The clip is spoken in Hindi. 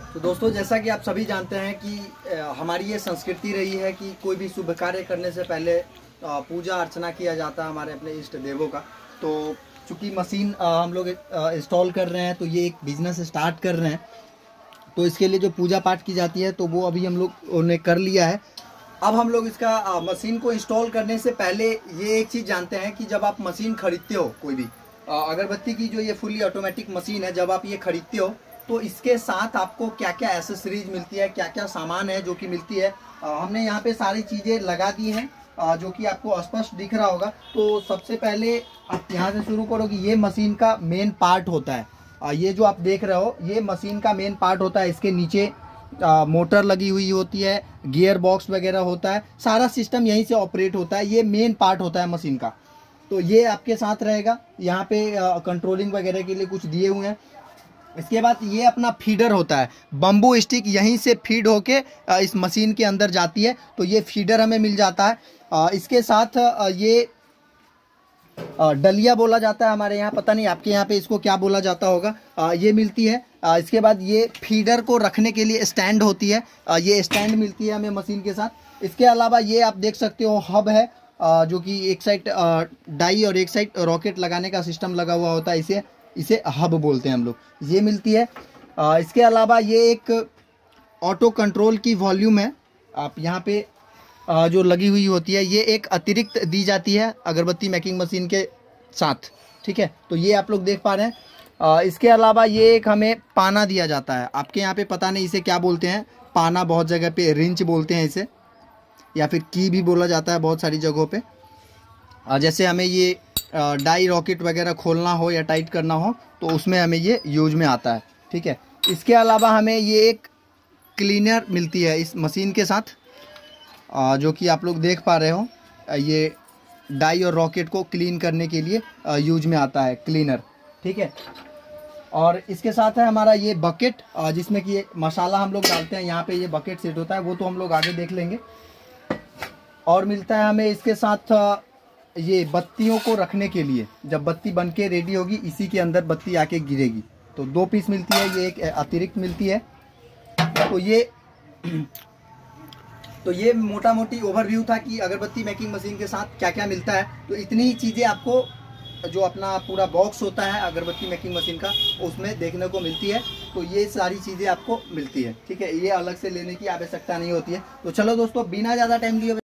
तो दोस्तों, जैसा कि आप सभी जानते हैं कि हमारी ये संस्कृति रही है कि कोई भी शुभ कार्य करने से पहले पूजा अर्चना किया जाता है हमारे अपने इष्ट देवों का। तो चूँकि मशीन हम लोग इंस्टॉल कर रहे हैं, तो ये एक बिज़नेस स्टार्ट कर रहे हैं, तो इसके लिए जो पूजा पाठ की जाती है तो वो अभी हम लोग ने कर लिया है। अब हम लोग इसका मशीन को इंस्टॉल करने से पहले ये एक चीज़ जानते हैं कि जब आप मशीन खरीदते हो, कोई भी अगरबत्ती की जो ये फुली ऑटोमेटिक मशीन है, जब आप ये खरीदते हो तो इसके साथ आपको क्या क्या एसेसरीज मिलती है, क्या क्या सामान है जो कि मिलती है। हमने यहाँ पे सारी चीज़ें लगा दी हैं जो कि आपको स्पष्ट दिख रहा होगा। तो सबसे पहले आप यहाँ से शुरू करो कि ये मशीन का मेन पार्ट होता है। ये जो आप देख रहे हो ये मशीन का मेन पार्ट होता है। इसके नीचे मोटर लगी हुई होती है, गियर बॉक्स वगैरह होता है, सारा सिस्टम यहीं से ऑपरेट होता है। ये मेन पार्ट होता है मशीन का। तो ये आपके साथ रहेगा। यहाँ पे कंट्रोलिंग वगैरह के लिए कुछ दिए हुए हैं। इसके बाद ये अपना फीडर होता है, बम्बू स्टिक यहीं से फीड होके इस मशीन के अंदर जाती है, तो ये फीडर हमें मिल जाता है। इसके साथ ये डलिया बोला जाता है हमारे यहाँ, पता नहीं आपके यहाँ पे इसको क्या बोला जाता होगा, ये मिलती है। इसके बाद ये फीडर को रखने के लिए स्टैंड होती है, ये स्टैंड मिलती है हमें मशीन के साथ। इसके अलावा ये आप देख सकते हो हब है, जो कि एक साइड डाई और एक साइड रॉकेट लगाने का सिस्टम लगा हुआ होता है, इसे हब बोलते हैं हम लोग, ये मिलती है। इसके अलावा ये एक ऑटो कंट्रोल की वॉल्यूम है, आप यहाँ पे जो लगी हुई होती है, ये एक अतिरिक्त दी जाती है अगरबत्ती मेकिंग मशीन के साथ, ठीक है। तो ये आप लोग देख पा रहे हैं। इसके अलावा ये एक हमें पाना दिया जाता है, आपके यहाँ पे पता नहीं इसे क्या बोलते हैं, पाना बहुत जगह पे रिंच बोलते हैं इसे, या फिर की भी बोला जाता है बहुत सारी जगहों पे। जैसे हमें ये डाई रॉकेट वगैरह खोलना हो या टाइट करना हो तो उसमें हमें ये यूज में आता है, ठीक है। इसके अलावा हमें ये एक क्लीनर मिलती है इस मशीन के साथ, जो कि आप लोग देख पा रहे हो, ये डाई और रॉकेट को क्लीन करने के लिए यूज में आता है क्लीनर, ठीक है। और इसके साथ है हमारा ये बकेट, जिसमें कि मसाला हम लोग डालते हैं, यहाँ पे ये बकेट सेट होता है, वो तो हम लोग आगे देख लेंगे। और मिलता है हमें इसके साथ ये बत्तियों को रखने के लिए, जब बत्ती बन के रेडी होगी इसी के अंदर बत्ती आके गिरेगी, तो 2 पीस मिलती है, ये एक अतिरिक्त मिलती है। तो ये मोटा मोटी ओवरव्यू था कि अगरबत्ती मेकिंग मशीन के साथ क्या क्या मिलता है। तो इतनी ही चीज़ें आपको जो अपना पूरा बॉक्स होता है अगरबत्ती मेकिंग मशीन का, उसमें देखने को मिलती है। तो ये सारी चीज़ें आपको मिलती है, ठीक है, ये अलग से लेने की आवश्यकता नहीं होती है। तो चलो दोस्तों, बिना ज़्यादा टाइम लिए